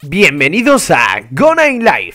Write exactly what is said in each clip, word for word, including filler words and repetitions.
Bienvenidos a Gona in Life.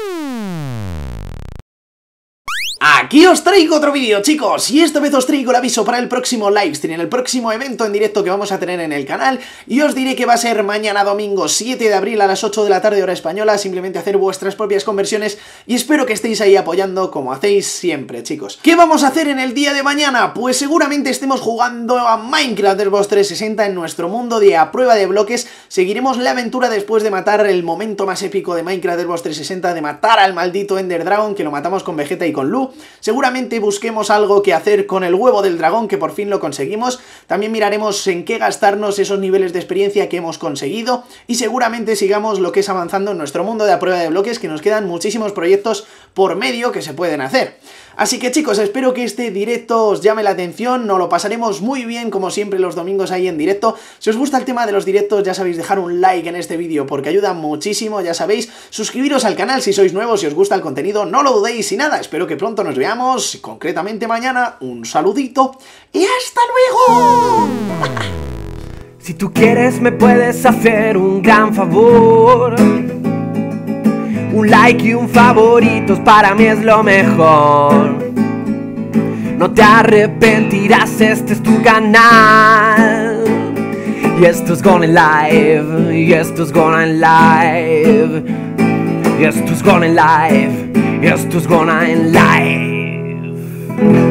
Aquí os traigo otro vídeo, chicos, y esta vez os traigo el aviso para el próximo livestream, el próximo evento en directo que vamos a tener en el canal, y os diré que va a ser mañana domingo siete de abril a las ocho de la tarde hora española. Simplemente hacer vuestras propias conversiones y espero que estéis ahí apoyando como hacéis siempre, chicos. ¿Qué vamos a hacer en el día de mañana? Pues seguramente estemos jugando a Minecraft de Xbox trescientos sesenta en nuestro mundo de a prueba de bloques. Seguiremos la aventura después de matar el momento más épico de Minecraft de Xbox trescientos sesenta, de matar al maldito Ender Dragon, que lo matamos con Vegeta y con Lu. Seguramente busquemos algo que hacer con el huevo del dragón, que por fin lo conseguimos. También miraremos en qué gastarnos esos niveles de experiencia que hemos conseguido, y seguramente sigamos lo que es avanzando en nuestro mundo de a prueba de bloques, que nos quedan muchísimos proyectos por medio que se pueden hacer. Así que, chicos, espero que este directo os llame la atención, nos lo pasaremos muy bien como siempre los domingos ahí en directo. Si os gusta el tema de los directos, ya sabéis, dejar un like en este vídeo porque ayuda muchísimo, ya sabéis, suscribiros al canal si sois nuevos, si os gusta el contenido, no lo dudéis. Y nada, espero que pronto nos veamos, concretamente mañana. Un saludito y ¡hasta luego! Si tú quieres me puedes hacer un gran favor. Un like y un favoritos para mí es lo mejor. No te arrepentirás, este es tu canal. Y esto es Gona in Life. Y esto es Gona in Life. Y esto es Gona in Life. Y esto es Gona in Life.